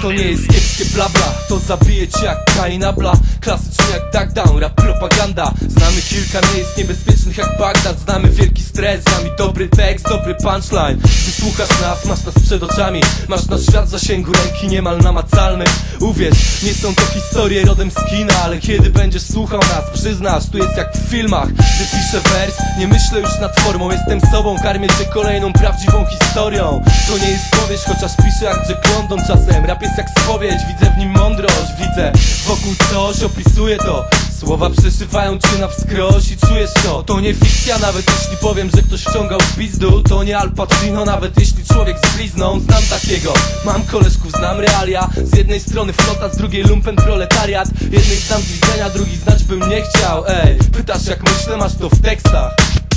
To nie jest kiepskie blabla, to zabije cię jak Kainabla. Klasycznie jak Duck Down, rap propaganda. Znamy kilka miejsc niebezpiecznych jak Bagdad. Znamy wielki stres, z nami dobry tekst, dobry punchline. Wysłuchasz nas, masz nas przed oczami, masz nasz świat w zasięgu ręki, niemal namacalnym. Uwierz, nie są to historie rodem z kina, ale kiedy będziesz słuchał nas, przyznasz, tu jest jak w filmach. Gdy piszę wers, nie myślę już nad formą, jestem sobą, karmię cię kolejną prawdziwą historią. To nie jest powieść, chociaż piszę jak Jack London czasem. Rap jest jak spowiedź, widzę w nim mądrość, widzę wokół coś, opisuję to. Słowa przeszywają cię na wskroś i czujesz to. To nie fikcja, nawet jeśli powiem, że ktoś wciągał w pizdu. To nie Al Pacino, nawet jeśli człowiek z blizną. Znam takiego, mam koleżków, znam realia. Z jednej strony flota, z drugiej lumpen proletariat. Jednej znam z widzenia, drugi znać bym nie chciał. Ej, pytasz jak myślę, masz to w tekstach.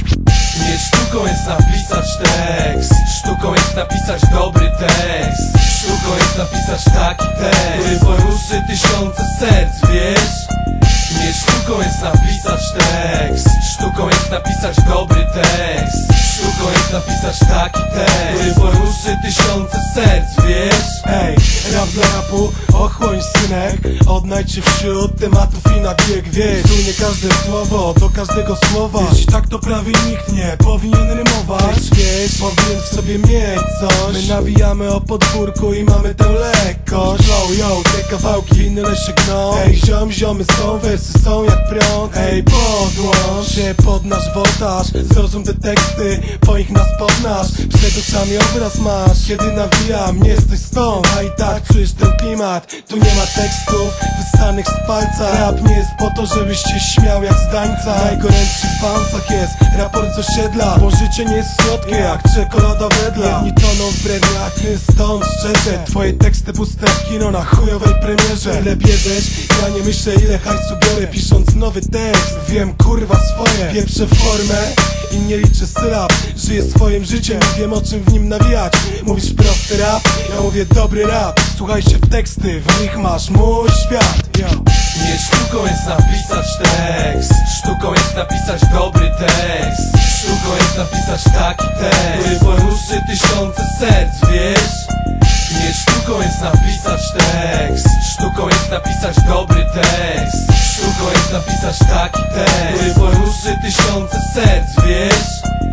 Nie sztuką jest napisać tekst, sztuką jest napisać dobry tekst. Sztuką jest napisać taki tekst, który poruszy tysiące serc, wiesz? Nie sztuką jest napisać tekst, sztuką jest napisać dobry tekst. Sztuką jest napisać taki tekst, który poruszy tysiące serc, wiesz? Ej, rap dla rapu, ochłoń synek. Odnajdź się wśród tematów i na bieg, wiesz. Tu nie każde słowo, do każdego słowa. Jeśli tak to prawie nikt nie powinien rymować. Wiesz, powinien w sobie mieć coś. My nawijamy o podwórku i mamy tę lekkość. Flow, yo, te kawałki winyle się gną. Ej, ziomy są, wersy są jak prąd. Ej, podłącz się pod nasz wołtaż. Zrozum te teksty, po nich nas poznasz. Przed oczami obraz masz, kiedy nawijam, nie jesteś stąd, a i tak czujesz ten klimat. Tu nie ma tekstów wyssanych z palca. Rap nie jest po to, żebyś się śmiał jak z dańca. Najgorętszy w pansach jest raport z osiedla, bo życie nie jest słodkie jak czekolada wedla. Jedni toną w bredniach, stąd szczerze. Twoje teksty puste kino na chujowej premierze. Ile bierzesz? Ja nie myślę ile hajsu biorę, pisząc nowy tekst. Wiem kurwa swoje, pieprzę formę i nie liczę sylab. Żyję swoim życiem i wiem o czym w nim nawijać. Mówisz prosty rap, ja mówię dobry rap. Słuchaj się w teksty, w nich masz mój świat, yo. Nie sztuką jest napisać tekst, sztuką jest napisać dobry tekst. Sztuką jest napisać taki tekst, który poruszy tysiące serc, wiesz? Nie sztuką jest napisać tekst, sztuką jest napisać dobry tekst. Sztuką jest napisać taki tekst, który poruszy tysiące serc, wiesz?